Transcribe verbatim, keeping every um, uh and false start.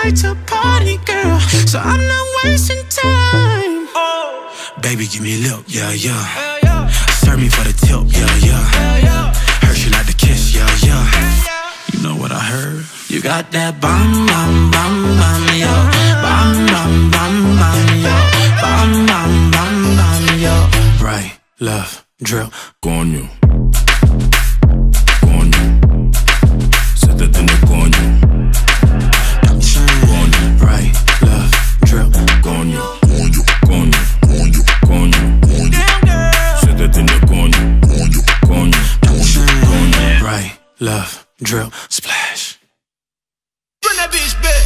like to party, girl, so I'm not wasting time. Oh. Baby, give me a lip, yeah, yeah, yeah. Serve me for the tip, yeah, yeah, yeah. Heard you like to kiss, yeah, yeah. You know what I heard? You got that bam, bam, bam, bam, yo. Bam, bam, bam, bam, yo. Bam, bam, bam, bam, yo. Right, left, drip, coño, coño, se te tiene coño. I'm saying, coño, right, left, drip, coño, coño, coño, coño, coño, coño, se te tiene coño, coño, coño, I'm saying, coño, right, left, drip, splash. Run that bitch back.